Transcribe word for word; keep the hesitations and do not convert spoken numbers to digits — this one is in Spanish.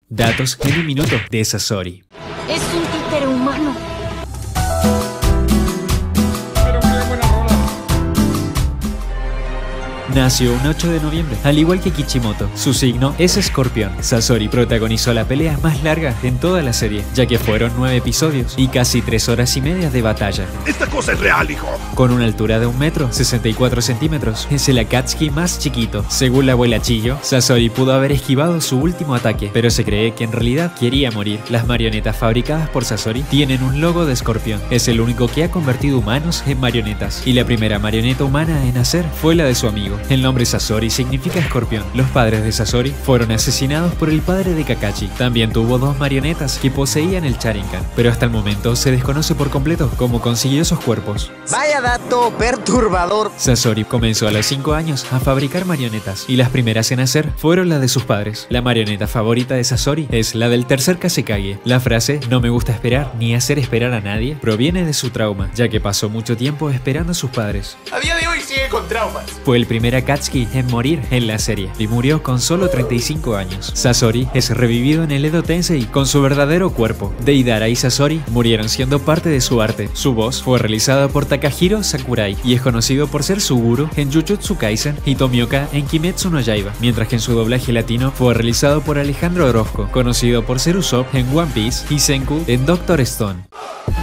Datos en un minuto de Sasori. Es un títere humano. Nació un ocho de noviembre, al igual que Kichimoto. Su signo es Escorpión. Sasori protagonizó la pelea más larga en toda la serie, ya que fueron nueve episodios y casi tres horas y media de batalla. ¡Esta cosa es real, hijo! Con una altura de un metro, sesenta y cuatro centímetros, es el Akatsuki más chiquito. Según la abuela Chiyo, Sasori pudo haber esquivado su último ataque, pero se cree que en realidad quería morir. Las marionetas fabricadas por Sasori tienen un logo de escorpión. Es el único que ha convertido humanos en marionetas, y la primera marioneta humana en nacer fue la de su amigo. El nombre Sasori significa escorpión. Los padres de Sasori fueron asesinados por el padre de Kakashi. También tuvo dos marionetas que poseían el Sharingan, pero hasta el momento se desconoce por completo cómo consiguió esos cuerpos. Vaya dato perturbador. Sasori comenzó a los cinco años a fabricar marionetas, y las primeras en hacer fueron las de sus padres. La marioneta favorita de Sasori es la del tercer Kazekage. La frase "no me gusta esperar ni hacer esperar a nadie" proviene de su trauma, ya que pasó mucho tiempo esperando a sus padres. A día de hoy sigue con traumas. Fue el primer Akatsuki en morir en la serie, y murió con solo treinta y cinco años. Sasori es revivido en el Edo Tensei con su verdadero cuerpo. Deidara y Sasori murieron siendo parte de su arte. Su voz fue realizada por Takahiro Sakurai y es conocido por ser su gurú en Jujutsu Kaisen y Tomioka en Kimetsu no Yaiba, mientras que en su doblaje latino fue realizado por Alejandro Orozco, conocido por ser Usopp en One Piece y Senku en Doctor Stone.